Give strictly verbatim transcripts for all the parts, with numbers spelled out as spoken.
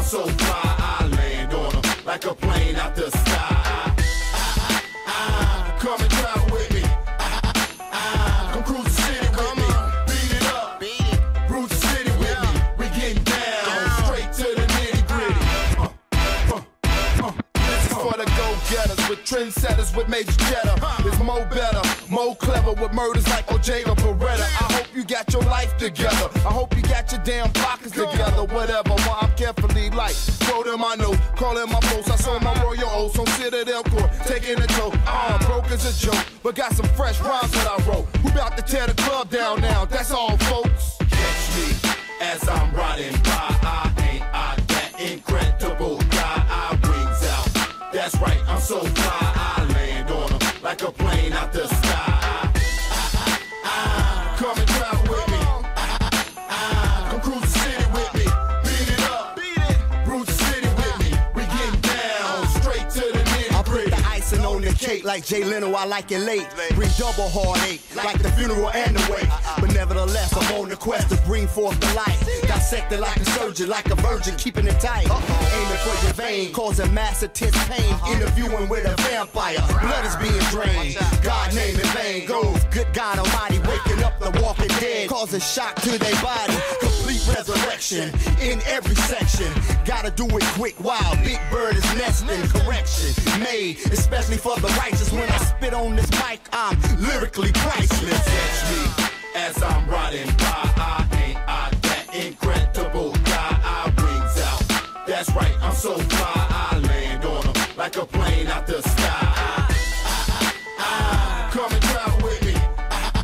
so fly, I land on them like a plane out the sky. I, I, I, come and travel with me. I, I, I, come cruise the city with me. Beat it up, beat it. Cruise the city with me. We getting down, straight to the nitty gritty. Uh, uh, uh, this is for the go-getters with trendsetters with major cheddar. It's more better, more clever with murders like O J or Beretta. I hope you got your life together. I hope you got your damn pockets together. Whatever, while I'm carefully like throw them my note, calling my post. I saw my royal oats on Citadel Court, taking a toke. Uh, broke as a joke, but got some fresh rhymes that I wrote. Who about to tear the club down now? That's all, folks. Catch me as I'm riding by. I ain't I that incredible guy. I wings out. That's right, I'm so fly. I land on them like a plane out the sky. I, I, I, come and travel with me. I, I, come cruise the city with me. Beat it up, beat it. Cruise the city with me. We getting down, straight to the nitty gritty. I put the icing on the cake like Jay Leno. I like it late. Bring double heartache like the funeral and the wake. But nevertheless, I'm on the quest to bring forth the light. Dissected like a surgeon, like a virgin, keeping it tight. Aiming for your vein, causing mass intense pain. Interviewing with a vampire, blood is being drained. God name in vain goes, good God Almighty, waking up the walking dead, causing shock to their body. Complete resurrection in every section. Gotta do it quick while Big Bird is nesting. Correction made, especially for the righteous. When I spit on this mic, I'm lyrically priceless. Catch me as I'm riding by. I ain't I that incredible guy. I wings out. That's right, I'm so fly. I land on them like a plane out the sky. I, I, I, come and travel with me. I,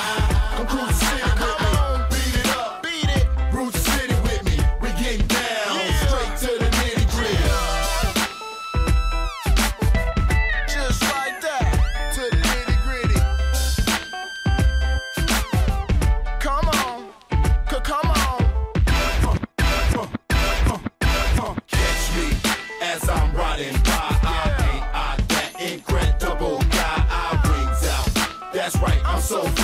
I, come cruise the city with me. Beat it up, beat it. Cruise the city with me. We getting down, straight to the nitty gritty. Just like that, to the nitty gritty. Come on, c come on. Catch me as I'm riding by. I ain't I that incredible guy. I wings out. That's right, I'm so